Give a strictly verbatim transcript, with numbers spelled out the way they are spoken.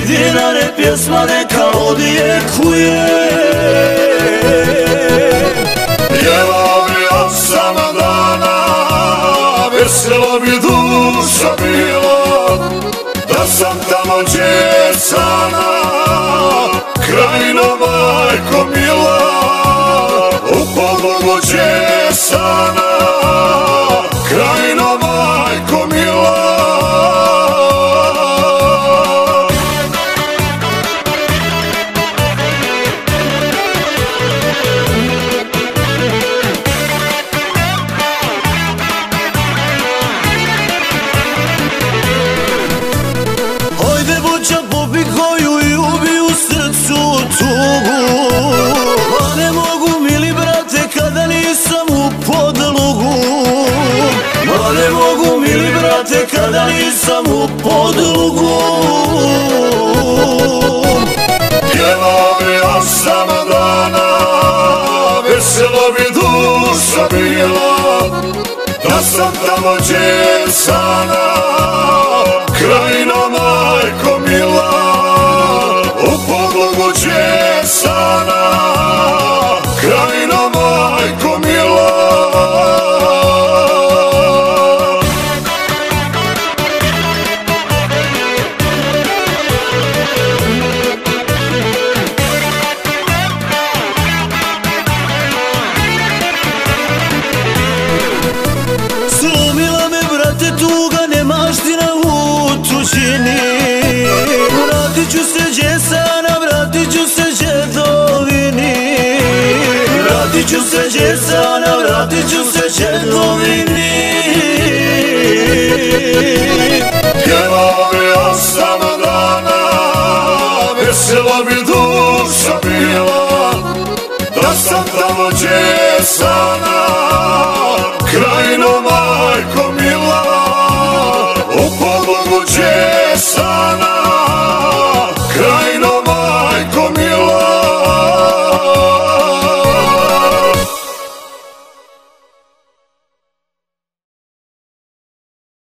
dinare pjesma neka odjekuje. Pjevam ja sam dana, vesela bi duša bila, da sam tamo gdje sana, krajina majko mila, u podlogu gdje sana, krajina majko mila. Pa ne mogu mili brate kada nisam u podlogu, pa ne mogu mili brate kada nisam u podlogu. Pjevam ja sam dana, vesela bi duša bila, da sam tamo gdje sana, krajina majko mila, u podlogu gdje sana, krajina majko mila. Slomila me brate tuga, nemaština u tuđini, vratit ću se gdje sana, vratit ću se džedovini, vratit ću se gdje sana, vratit ću se džedovini. Pjevam ja sam dana, vesela bi duša bila, da sam tamo gdje sana, krajina majko mila, u podlogu gdje sana,